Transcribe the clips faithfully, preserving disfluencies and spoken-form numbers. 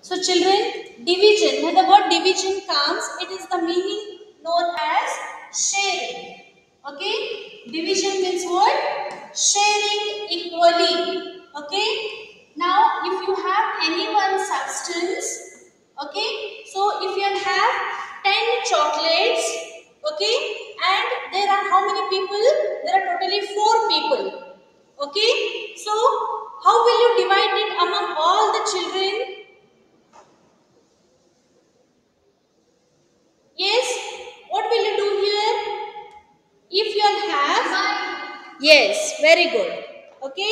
So children, division, when the word division comes, it is the meaning known as sharing. Okay, division means what? Sharing equally. Okay, now if you have any one substance, okay, so if you have ten chocolates, okay, and there are how many people? There are totally four people. Okay, so how will you divide it among all the children? Yes, what will you do here? If you have, yes, very good. Okay,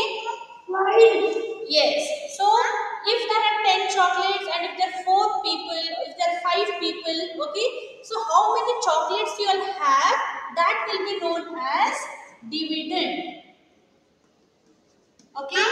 yes. So if there are ten chocolates and if there are four people, if there are five people, okay, so how many chocolates you will have, that will be known as dividend. Okay,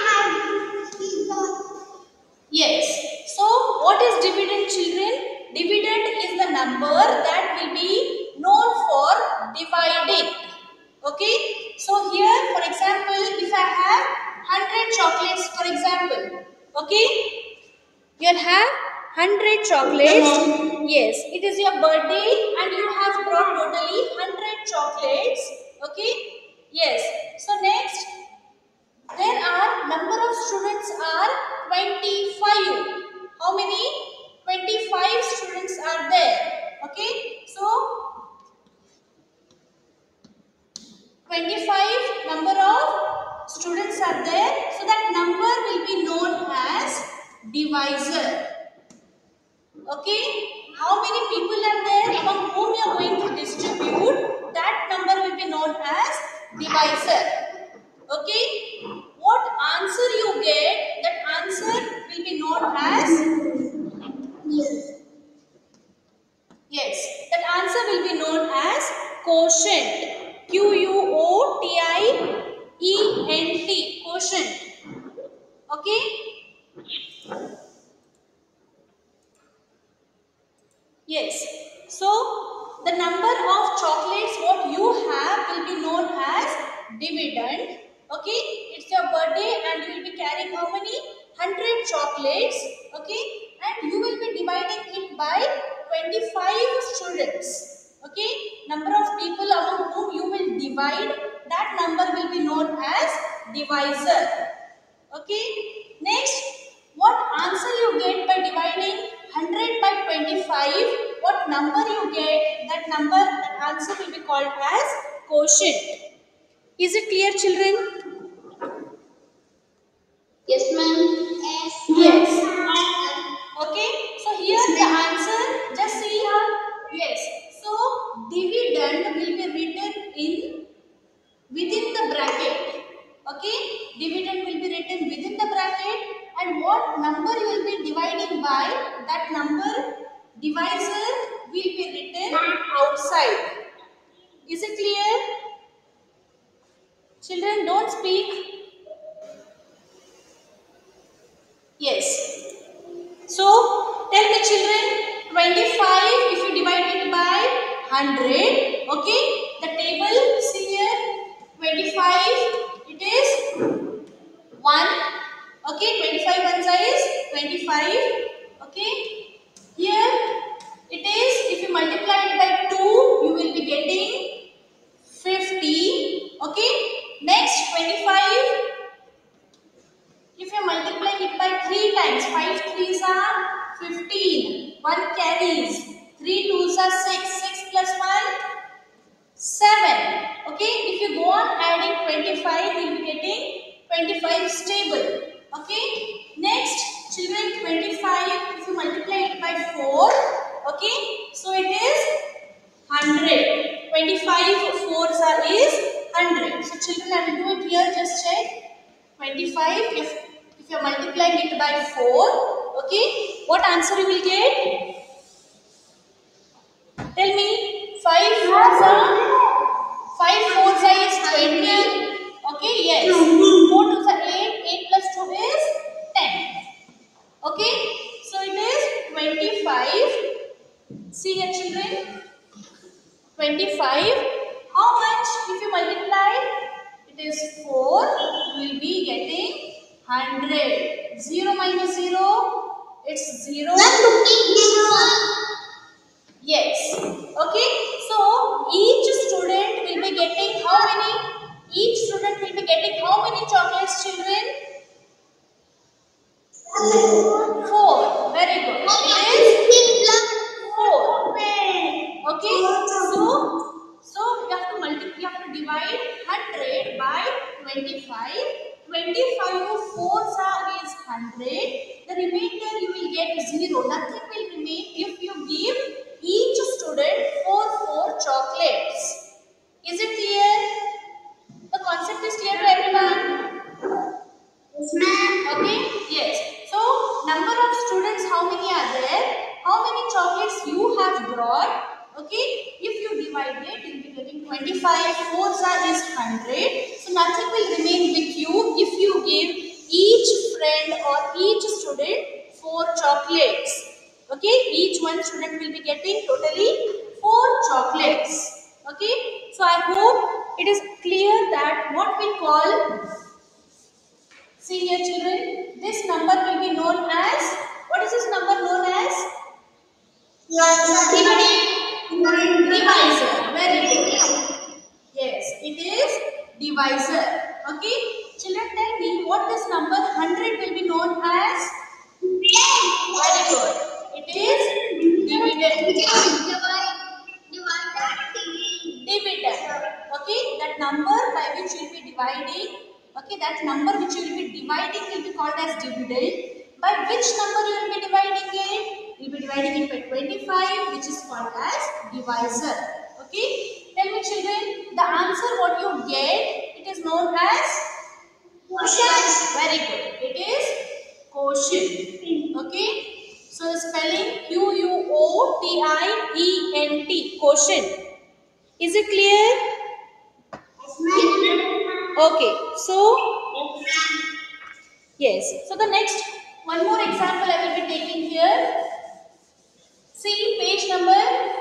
yes. So what is dividend, children? Dividend is the number that will be known for dividing. Okay, so here for example, if I have one hundred chocolates, for example, okay, you will have one hundred chocolates. Yes, it is your birthday and you have brought totally one hundred chocolates. Okay, yes. So next, there are number of students are twenty-five. How many? twenty-five students are there. Okay, so twenty-five number of students are there, so that number will be known as divisor. Okay, how many people are there among whom you are going to distribute, that number will be known as divisor. Okay, what answer you get, that answer will be known as, yes, that answer will be known as quotient. Q U O T I E N T, quotient. Okay, yes. So the number of chocolates what you have will be known as dividend. Okay, it's your birthday and you will be carrying how many? one hundred chocolates. Okay, and you will be dividing it by twenty-five students. Okay, number of people among whom you will divide, that number will be known as divisor. Okay, next, what answer you get by dividing one hundred by twenty-five? What number you get, that number, that answer will be called as quotient. Is it clear, children? Yes, ma'am. Yes. Yes. Okay, so here yes, the answer, just see here. Yes, so dividend will be written in within the bracket. Okay, dividend will be written within the bracket, and what number you will be dividing by, that number divisor will be written outside. Is it clear? Children, don't speak. Yes. So tell me, children, twenty-five if you divide it by one hundred, okay, the table, see here, twenty-five, it is one, okay, twenty-five one size, twenty-five, okay, here it is, if you multiply it by two, you will be getting fifty, okay, next twenty-five, if you multiply it by three times, five threes are fifteen, one carries, three twos are six, six plus one, seven. Okay, if you go on adding twenty-five, you will be getting twenty-five stable. Okay, next, children, twenty-five, if you multiply it by four, okay, so it is one hundred. twenty-five fours are is one hundred. So children, I will do it here, just check. twenty-five, if, if you are multiplying it by four, okay, what answer you will get? Tell me, five fours are, five fours are is twenty, okay, yes, four twos are eight, eight plus two is ten, okay, so it is twenty-five, see here children, twenty-five, how much if you multiply? It is four, you will be getting one hundred. zero minus zero, It's zero. zero. Yes. Okay. So each student will be getting how many? Each student will be getting how many chocolates, children? Four. Very good. It is four. Okay. So so you have to multiply. You have to divide hundred by twenty-five. twenty-five fours are is hundred. The remainder you will get zero. Nothing will remain if you give each student four four chocolates. Is it clear? The concept is clear to everyone? Yes, ma'am. Okay. Yes. So number of students, how many are there? How many chocolates you have brought? Okay. If you divide it, you will be getting twenty-five. Fours are is hundred. So nothing will remain with you if you give each friend or each student four chocolates. Okay. Each one student will be getting totally four chocolates. Okay. So I hope it is clear that what we call. See here children, this number will be known as, what is this number known as? Divisor. Very good. Yes, it is divisor. Okay. Children, tell me what this number one hundred will be known as? Very good. It is dividend. Dividend. Okay, that number by which you will be dividing, okay, that number which you will be dividing will be called as dividend. By which number you will be dividing it? You will be dividing it by twenty-five, which is called as divisor. Okay, tell me children, the answer what you get, it is known as Quotient. Very good. It is quotient. Okay, so the spelling Q U O T I E N T, quotient. Is it clear? Okay, so yes. So the next one more example I will be taking here. See page number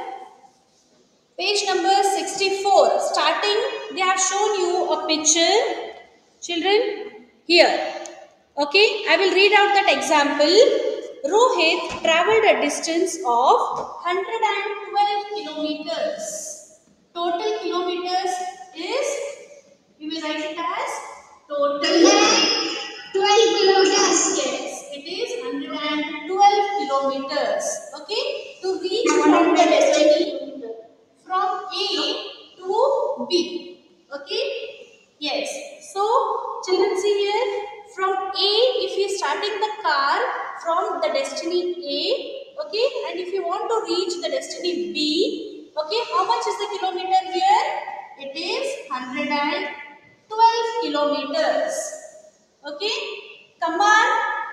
page number sixty-four. Starting, they have shown you a picture, children. Here, okay. I will read out that example. Rohit travelled a distance of one hundred twelve kilometers. Total kilometers is, we will write it as total. twelve kilometers. Yes, it is one hundred twelve kilometers. Okay, to reach one of the destiny from A to B. Okay, yes. So children, see here, from A, if you are starting the car from the destiny A, okay, and if you want to reach the destiny B, okay, how much is the kilometer here? It is one hundred twelve kilometers. Okay, come on.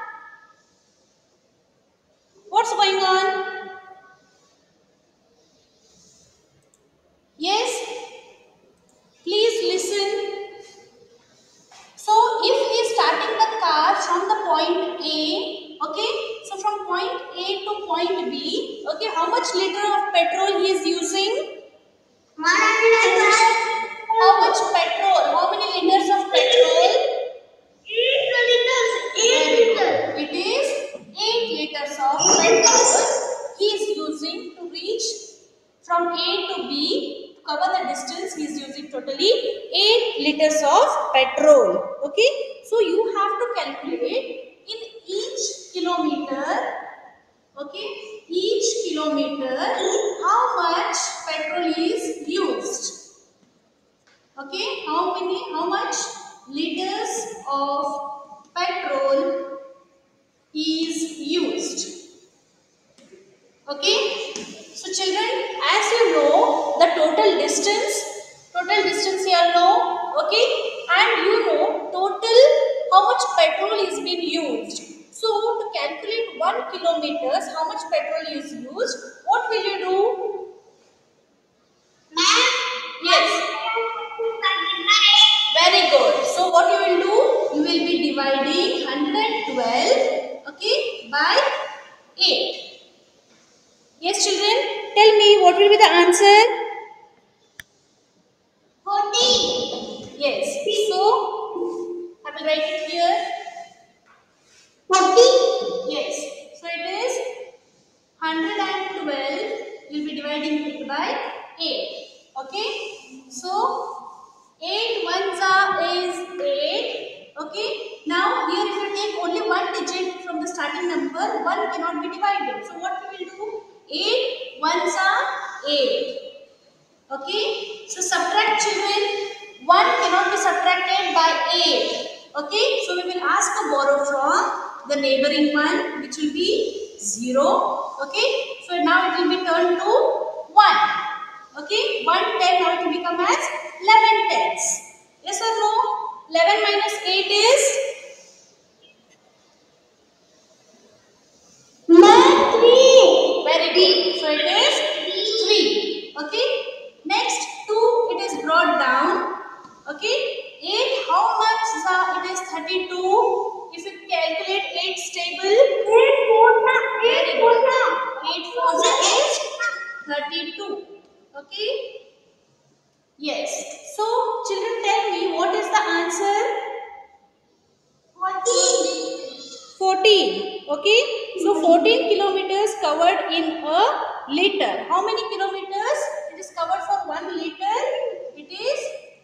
What's going on? Yes, please listen. So if he is starting the car from the point A, okay, so from point A to point B, okay, how much liter of petrol he is using? one hundred twelve. How much petrol? How many liters of petrol? eight liters. eight liters. It is eight liters of petrol he is using to reach from A to B. To cover the distance, he is using totally eight liters of petrol. Okay, so you have to calculate in each kilometer. Okay, each kilometer how much petrol is used. Okay, how many, how much liters of petrol is used. Okay, so children, as you know the total distance, total distance here know, okay, and you know total how much petrol is being used. So to calculate one kilometers how much petrol is used, what will you do? Ma'am. Yes. Very good. So what you will do? You will be dividing one hundred twelve, okay, by eight. Yes, children. Tell me what will be the answer? forty. Yes. So I will write it here. forty. Yes. So it dividing it by eight. Okay. So eight ones are is eight. Okay. Now here if you take only one digit from the starting number, one cannot be divided. So what we will do? eight ones are eight. Okay. So subtract, children. one cannot be subtracted by eight. Okay. So we will ask to borrow from the neighboring one, which will be zero. Okay. So now it will be turned to one. Okay. one ten, now it will become as eleven tens. Yes or no? eleven minus eight is? three. Very good. So it is three. Okay. Next, two, it is brought down. Okay. eight, how much is it is thirty-two. If you calculate eight stable, eight four. very good. eight fours is thirty-two. Okay. Yes. So, children, tell me what is the answer? fourteen. Okay. So, fourteen kilometers covered in a liter. How many kilometers it is covered for one liter? It is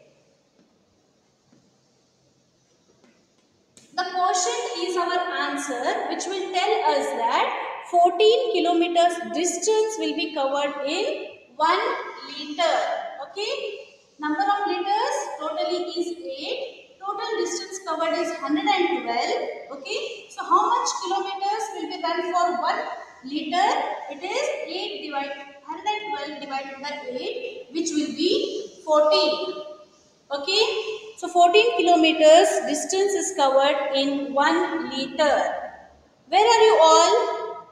the quotient is our answer, which will tell us that fourteen kilometers distance will be covered in one liter. Okay. Number of liters totally is eight. Total distance covered is one hundred twelve. Okay. So how much kilometers will be run for one liter? It is eight divided one hundred twelve divided by eight, which will be fourteen. Okay. So fourteen kilometers distance is covered in one liter. Where are you all?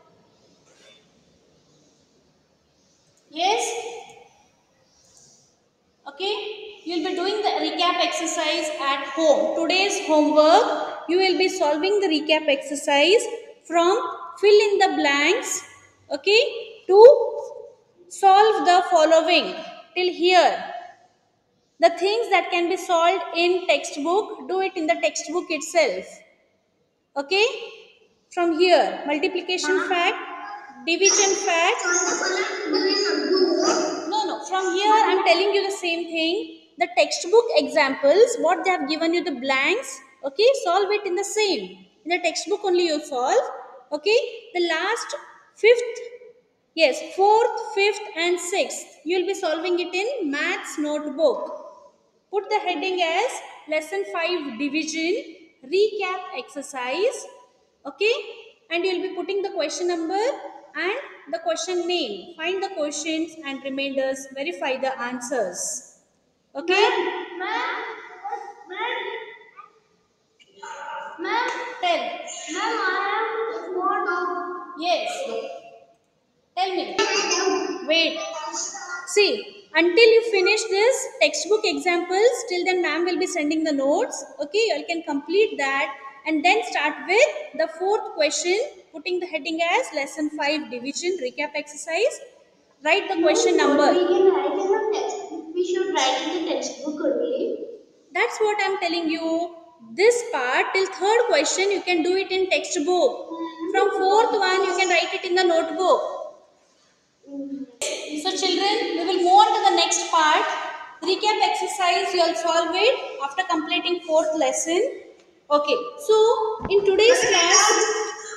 Yes. Okay. You will be doing the recap exercise at home. Today's homework, you will be solving the recap exercise from fill in the blanks, okay, to solve the following till here. The things that can be solved in textbook, do it in the textbook itself. Okay. From here, multiplication fact, division fact. No, no. From here, I am telling you the same thing. The textbook examples, what they have given you the blanks, okay, solve it in the same. In the textbook only you solve, okay. The last fifth, yes, fourth, fifth and sixth, you will be solving it in maths notebook. Put the heading as lesson five division recap exercise, okay, and you will be putting the question number and the question name. Find the questions and remainders, verify the answers. Okay? Ma'am, ma'am, ma'am, Tell. ma'am, I have more doubt. Yes. Tell me. Wait. See, until you finish this textbook examples, till then ma'am will be sending the notes. Okay, you all can complete that and then start with the fourth question, putting the heading as lesson five division recap exercise. Write the question number. We can write in the textbook. We should write in the textbook only. That's what I'm telling you. This part till third question you can do it in textbook. From fourth one you can write it in the notebook. So children, we will move on to the next part. Recap exercise, you will solve it after completing fourth lesson. Okay, so in today's class,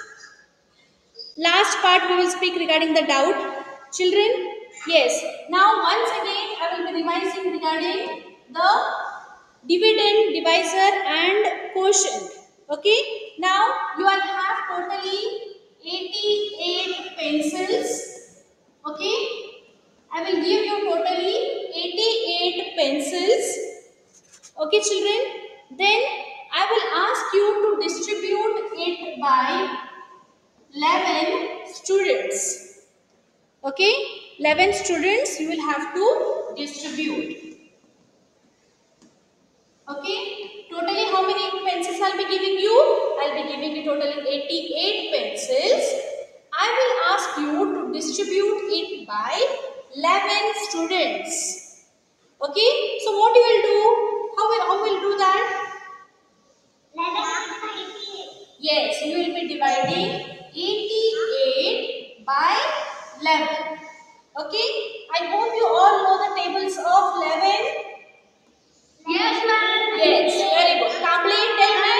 last part we will speak regarding the doubt. Children, yes, now once again I will be revising regarding the dividend, divisor and quotient. Okay, now you will have totally eighty-eight pencils. Okay, I will give you totally eighty-eight pencils. Okay, children. Then I will ask you to distribute it by eleven students. Okay, eleven students you will have to distribute. Okay, totally how many pencils I will be giving you? I will be giving you totally eighty-eight pencils. I will ask you to distribute it by eleven students. Okay, so what you will do? How will, how will do that? Yes, you will be dividing eighty-eight by eleven. Okay, I hope you all know the tables of eleven. Yes, ma'am. Yes, very good. Complete, tell me.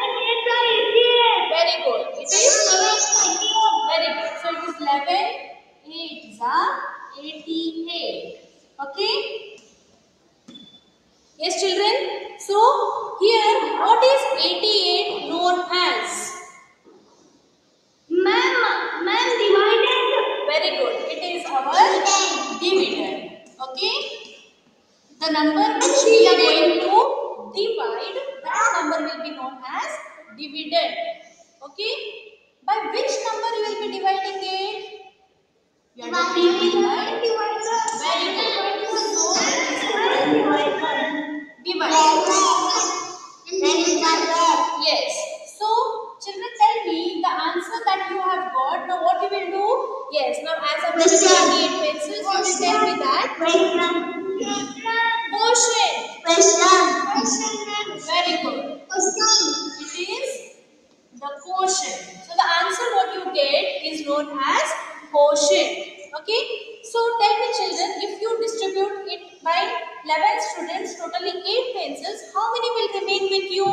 Very good. It is very good. So it is eleven. eight is a eighty-eight. Okay. Yes, children. So here, what is eighty-eight known as? Ma'am, ma'am, divided. Very good. It is our dividend. Okay. The number which we are going to divide, that number will be known as dividend. Okay. By which number you will be dividing it? You are dividing by. Very good. So divide. Yes. So children, tell me the answer that you have got. Now what you will do? Yes. Now as I was twenty-eight pencils, you will tell me that quotient. Very good. It is the quotient. So the answer what you get is known as quotient. Okay. So tell me children, if you distribute it by eleven students, totally eight pencils, how many will remain with you?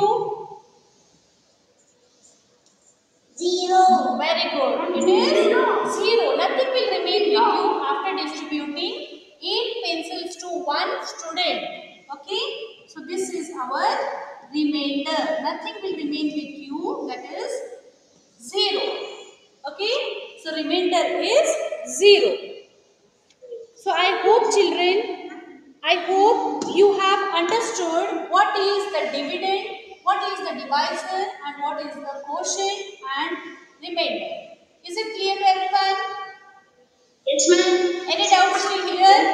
Zero. Very good. It is zero. Nothing will remain with you after distributing eight pencils to one student. Okay. So this is our remainder. Nothing will remain with you. That is zero. Okay. So remainder is zero. So I hope children, I hope you have understood what is the dividend, what is the divisor, and what is the quotient and remainder. Is it clear to everyone? Yes, ma'am. Any doubts still here?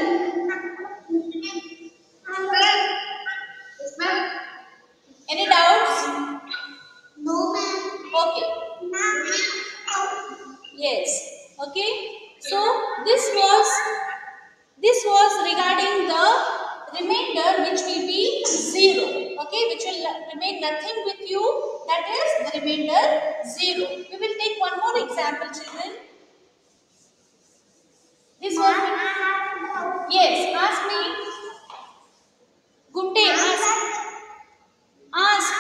Yes, ma'am. Any doubts? No, ma'am. Okay. Yes. Okay. So this was this was regarding the remainder which will be zero. Okay, which will remain nothing with you. That is the remainder zero. We will take one more example, children. This was yes. Ask me. Gunte, ask. Ask.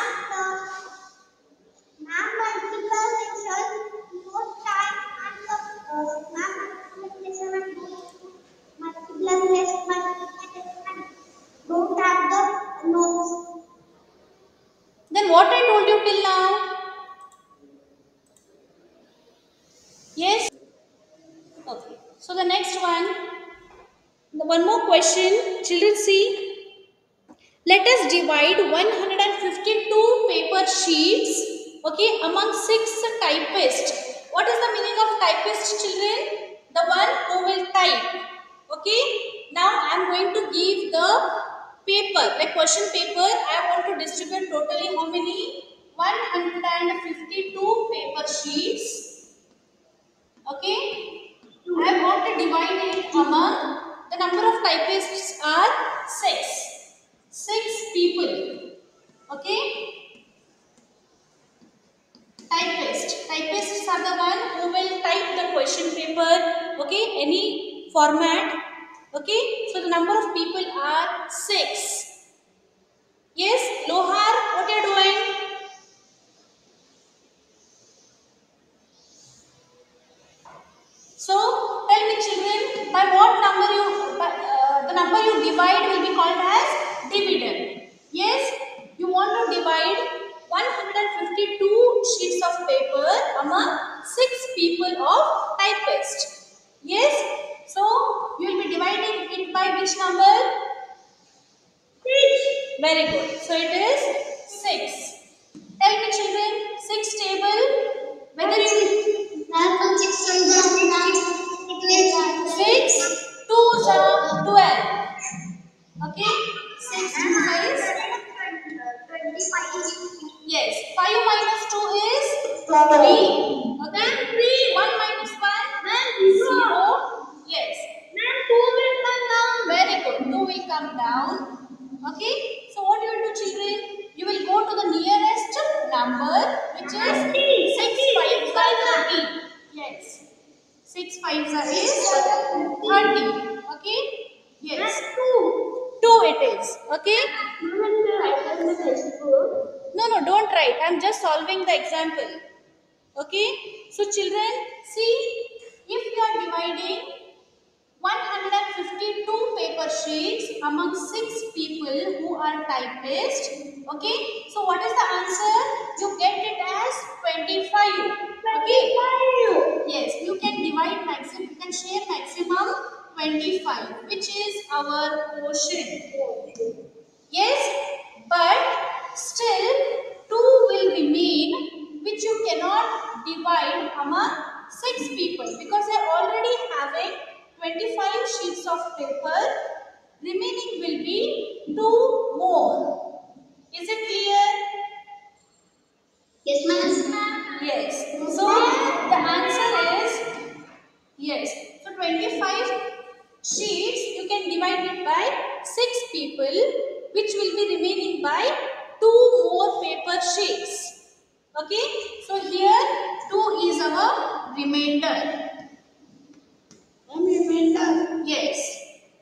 Don't have the notes. Then what I told you till now? Yes? Okay. So the next one, the one more question. Children see. Let us divide one hundred fifty-two paper sheets, okay, among six typists. What is the meaning of typist, children? The one who will type. Okay. Now I am going to give the paper, like question paper. I want to distribute totally how many? one hundred fifty-two paper sheets. Okay. I want to divide it among, the number of typists are six. Six people. Okay. Typist. Typists are the one who will type the question paper. Okay. Any format. Okay. So the number of people are six. Yes. Lohar, what are you doing? So tell me children, by what number you, by, uh, the number you divide will be called as dividend. Yes, you want to divide one hundred fifty-two sheets of paper among six people of typist. Yes, so you will be dividing it by which number? Six. Very good. So it is six. Tell me children, six table, whether you six, two are twelve. Okay, six two is yes. Five minus two is three. Okay, three. One minus one zero. Yes. Two will come down. Very good. Two will come down. Okay. So what you will do, children? You will go to the nearest number, which is six fives are thirty. Yes. Six fives are is thirty. Okay? Yes. two. two it is. Okay? Ma'am, and the write in the textbook. No, no, don't write. I am just solving the example. Okay? So children, see, if you are dividing one hundred fifty-two paper sheets among six people who are typists. Okay? So what is the answer? You get it as twenty-five. Okay? Yes, you can divide maximum, you can share maximum twenty-five, which is our quotient. Yes, but still two will remain, which you cannot divide among six people because they are already having twenty-five sheets of paper. Remaining will be two more. Is it clear? Yes, ma'am. Yes. So the answer is yes. So twenty-five sheets you can divide it by six people, which will be remaining by two more paper sheets. Okay. So here two is our remainder. Remainder. Yes.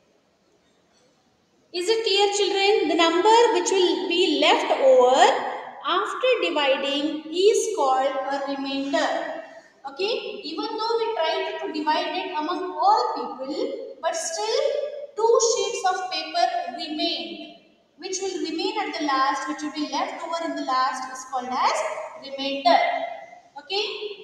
Is it clear, children? The number which will be left over after dividing is called a remainder. Okay? Even though we tried to divide it among all people, but still two sheets of paper remained, which will remain at the last, which will be left over in the last is called as remainder. Okay?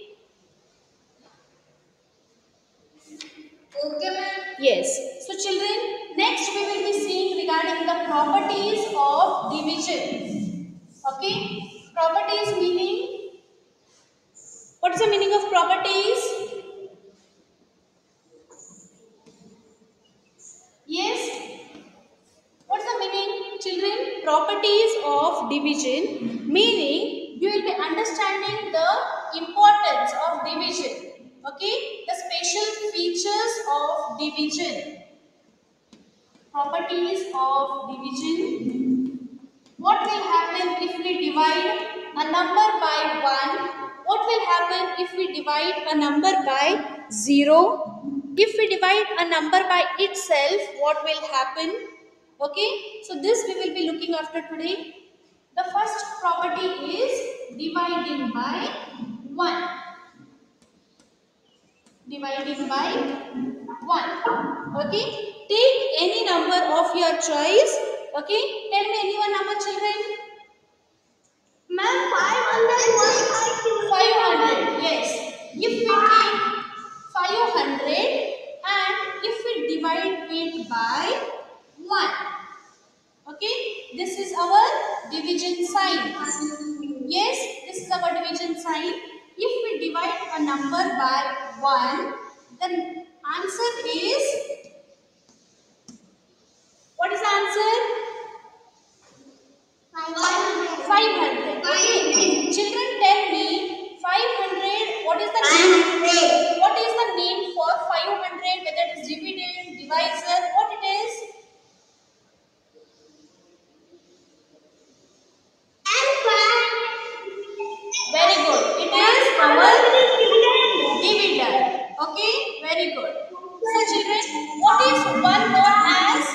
Okay, ma'am. Yes. So children, next we will be seeing regarding the properties of division. Okay? Properties meaning, what is the meaning of properties? Yes? What is the meaning, children? Properties of division, meaning you will be understanding the importance of division. Okay? The special features of division. Properties of division. What will happen if we divide a number by one? What will happen if we divide a number by zero? If we divide a number by itself, what will happen? Okay, so this we will be looking after today. The first property is dividing by one. Dividing by one. Okay, take any number of your choice. Okay, tell me any one number, children. Ma'am, five hundred. five hundred, yes. If we take five hundred and if we divide it by one. Okay, this is our division sign. Yes, this is our division sign. If we divide a number by one, then answer is, what is the answer? five hundred. Okay. Children, tell me five hundred, what is the name? What is the name for five hundred? Whether it is dividend, divisor, what it is? Very good. It is our dividend. Okay, very good. So children, what is one known as?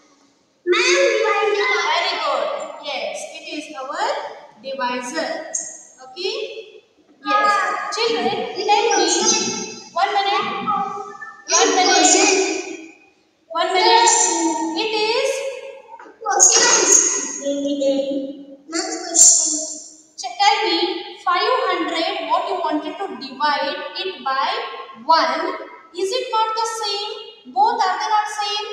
Very good. Yes, it is our divisor. Okay. Yes. Children, tell me. One minute. One minute. One minute. It is. Ch- Tell me five hundred. What you wanted to divide it by one. Is it not the same? Both are they not same?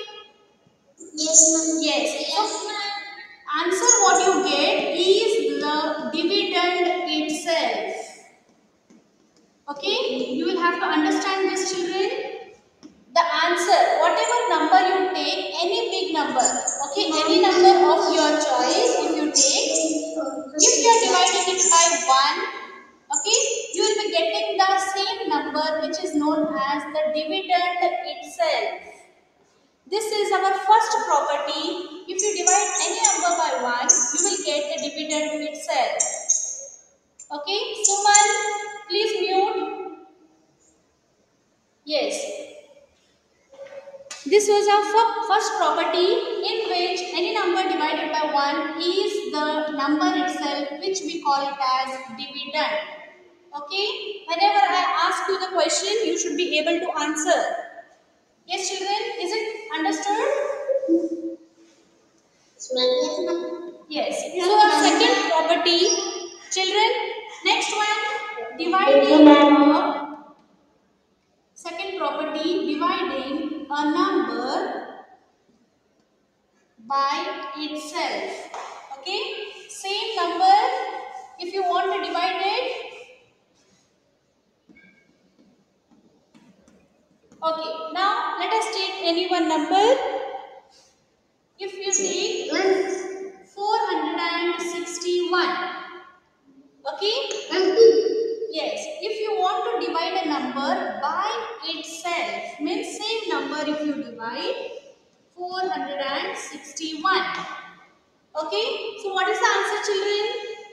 Yes. So answer what you get is the dividend itself. Okay, you will have to understand this, children. The answer, whatever number you take, any big number, okay, any number of your choice, if you take, if you are dividing it by one, okay, you will be getting the same number which is known as the dividend itself. This is our first property. If you divide any number by one, you will get the dividend itself. Okay, Suman, please mute. Yes. this was our fir- first property, in which any number divided by one is the number itself, which we call it as dividend. Okay, whenever I ask you the question, you should be able to answer. Yes children, is it understood? Yes. So our second property, children, next one, dividing a second property, dividing a number by itself. Okay, same number, if you want to divide it. Okay, now let us take any one number. If you take four hundred sixty-one, okay? Yes, if you want to divide a number by itself, means same number if you divide four hundred sixty-one. Okay, so what is the answer, children?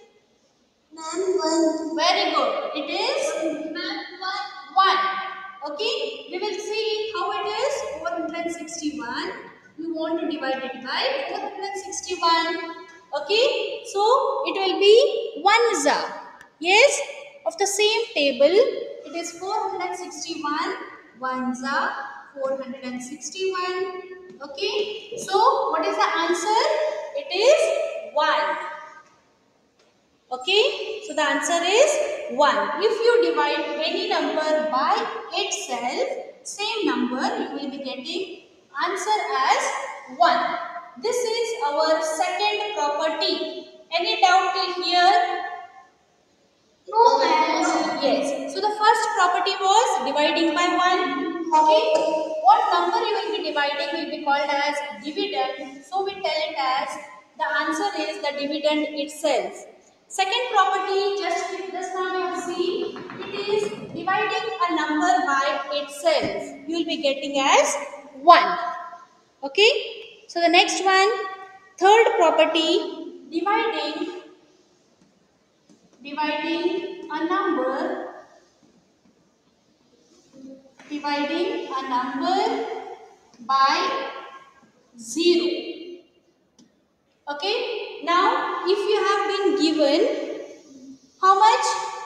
Very good. It is one. Okay, we will see how it is. four hundred sixty-one. You want to divide it by four hundred sixty-one. Okay, so it will be one za. Yes, of the same table, it is four hundred sixty-one. one za, four hundred sixty-one. Okay, so what is the answer? It is one. Okay, so the answer is one. If you divide any number by itself, same number, you will be getting answer as one. This is our second property. Any doubt till here? No, ma'am. Yes. So the first property was dividing by one. Okay. What number you will be dividing will be called as dividend. So we tell it as the answer is the dividend itself. Second property, just just now you see, it is dividing a number by itself. You will be getting as one. Okay. So the next one, third property, dividing dividing a number dividing a number by zero. Okay, now if you have been given how much?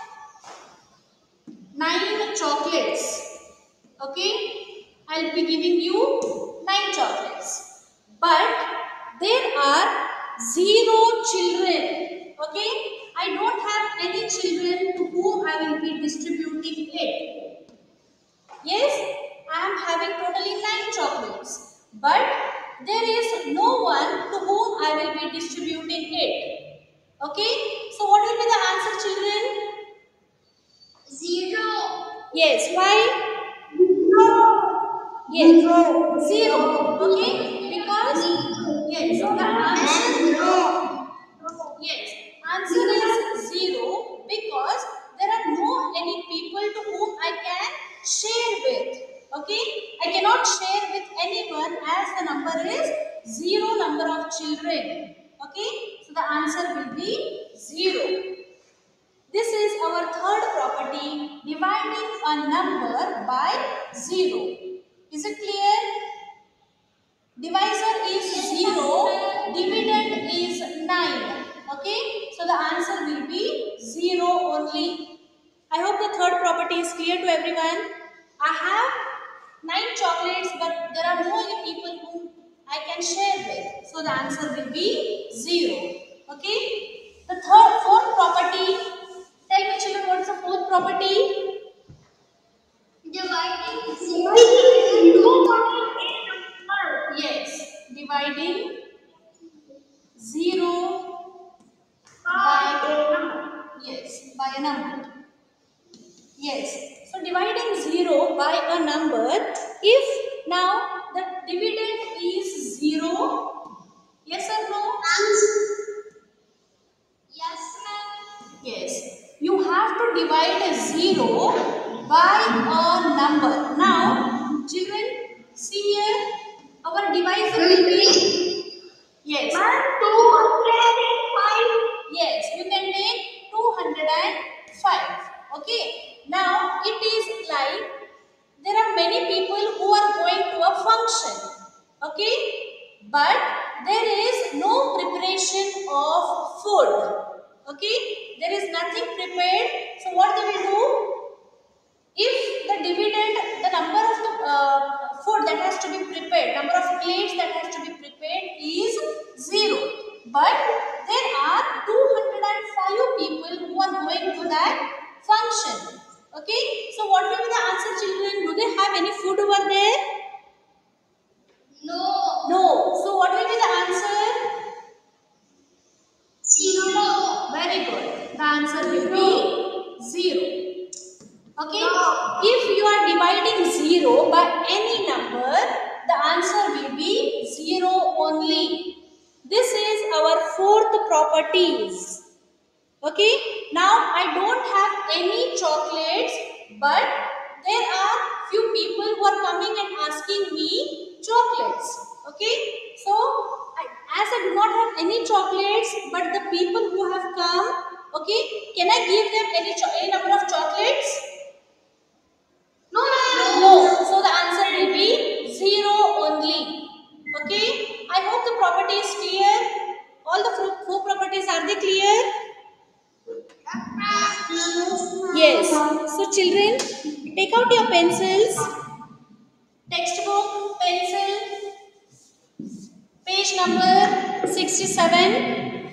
Nine chocolates. Okay, I'll be giving you nine chocolates, but there are zero children. Okay, I don't have any children to whom I will be distributing it. Yes, I am having totally nine chocolates, but there is no one to whom I will be distributing it. Okay, so what will be the answer, children? Zero. Yes, why? Yes, zero. Okay, because yes, the answer yes, answer is zero because there are no any people to whom I can share with. Okay, I cannot share with anyone as the number is zero number of children. Okay, so the answer will be zero. This is our third property, dividing a number by zero. Is it clear? Divisor is zero, dividend is nine. Okay, so the answer will be zero only. I hope the third property is clear to everyone. I have nine chocolates, but there are no people whom I can share with. So the answer will be zero. Okay, the third, fourth property. Tell me, children, what is the fourth property? Dividing Yes, dividing zero by yes by a number. Yes, so dividing zero by a number. If now the dividend is zero, yes or no? Yes, ma'am. Yes, you have to divide a zero by a number. Now, children, see here, our divisor will be yes. two hundred five. Yes, you can take two hundred five. Okay, now it is like there are many people who are going to a function. Okay, but there is no preparation of food. Okay, there is nothing prepared. So what they will do? If the dividend, the number of the uh, food that has to be prepared, number of plates that has to be prepared is zero. But there are two hundred five people who are going to that function. Okay, so what will be the answer, children? Do they have any food over there? No. No. So what will be the answer? Zero. Very good. The answer will be zero. Okay. No. If you are dividing zero by any number, the answer will be zero only. This is our fourth properties. Okay. Now I don't have any chocolates, but there are few people who are coming and asking me chocolates. Okay. So I, as I do not have any chocolates, but the people who have come, okay, can I give them any, any number of chocolates? No, no, No. So the answer will be zero only. Okay. I hope the property is clear. All the four properties, are they clear? Yes. So children, take out your pencils, textbook, pencil, page number sixty-seven.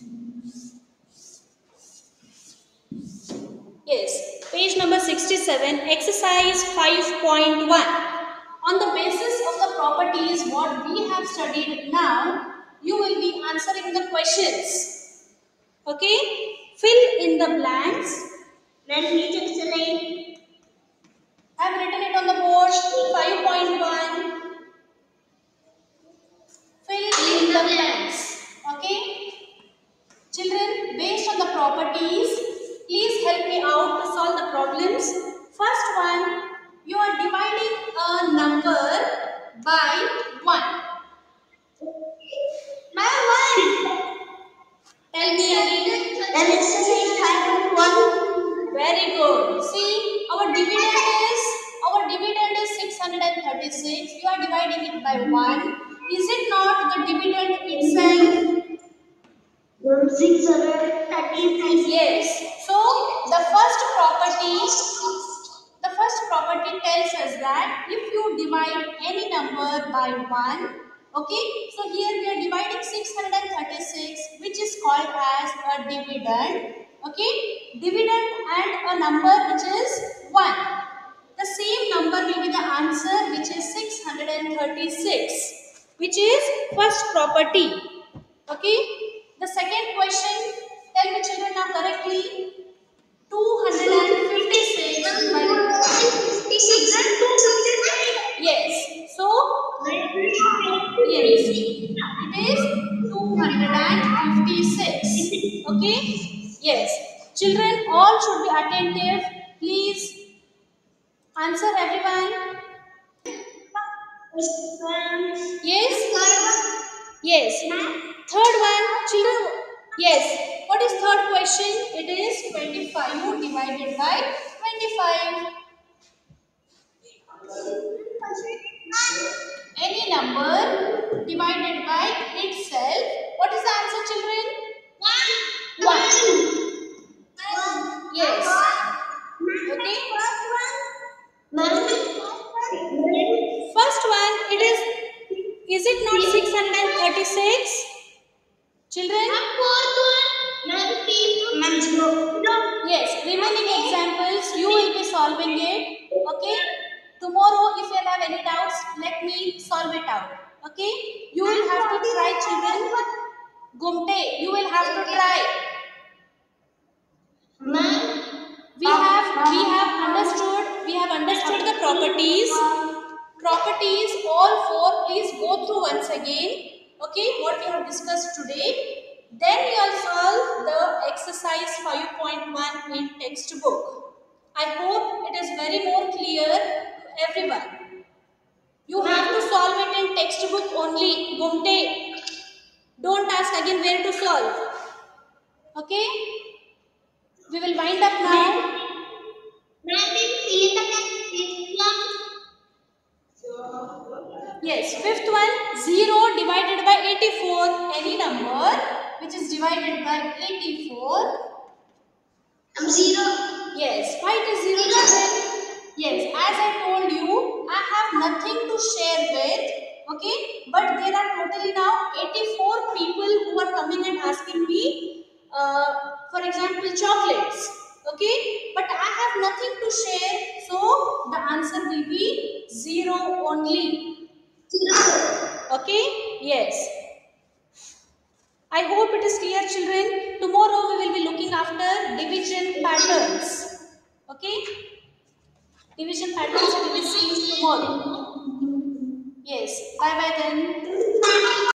Yes, page number sixty-seven, exercise five point one. On the basis of the properties what we have studied now, you will be answering the questions. Okay? Fill in the blanks. Let me explain. I have written it on the board, five point one. Fill in the blanks. Okay? Children, based on the properties, please help me out to solve the problems. First one, you are dividing a number by one. My one. Tell me again. Then exercise five point one. Very good. See, our dividend is our dividend is six hundred thirty-six. You are dividing it by one. Is it not the dividend itself? six hundred thirty-six. Yes. So the first property, the first property tells us that if you divide any number by one, okay. So here we are dividing six hundred thirty-six, which is called as a dividend. Okay, dividend and a number which is one. The same number will be the answer, which is six hundred thirty-six, which is first property. Okay. The second question, tell me children now correctly. two hundred fifty-six by yes. So yes, it is two hundred fifty-six. Okay. Yes. Children, all should be attentive. Please answer everyone. Yes. Yes. Third one, children. Yes. What is third question? It is twenty-five divided by twenty-five. Any number divided by itself. What is the answer, children? One. One. Yes. Okay. First one, it is. Is it not six hundred thirty-six? Children? Yes, remaining examples, you will be solving it. Okay? Tomorrow, if you have any doubts, let me solve it out. Okay? You will have to try, children. Gumte, you will have to try. We have, we have understood, we have understood the properties. Properties, all four, please go through once again. Okay, what we have discussed today. Then we will solve the exercise five point one in textbook. I hope it is very more clear to everyone. You have to solve it in textbook only. Gumte. Don't ask again where to solve. Okay? We will wind up now. See you in the next class. Yes, fifth one, zero divided by eighty-four. Any number which is divided by eighty-four. Um, zero. Yes, why it is zero, children? Yes, as I told you, I have nothing to share with. Okay, but there are totally now eighty-four people who are coming and asking me, uh, for example, chocolates. Okay, but I have nothing to share, so the answer will be zero only. Okay, yes. I hope it is clear, children. Tomorrow we will be looking after division patterns. Okay, division patterns we will see tomorrow. Yes, bye bye then.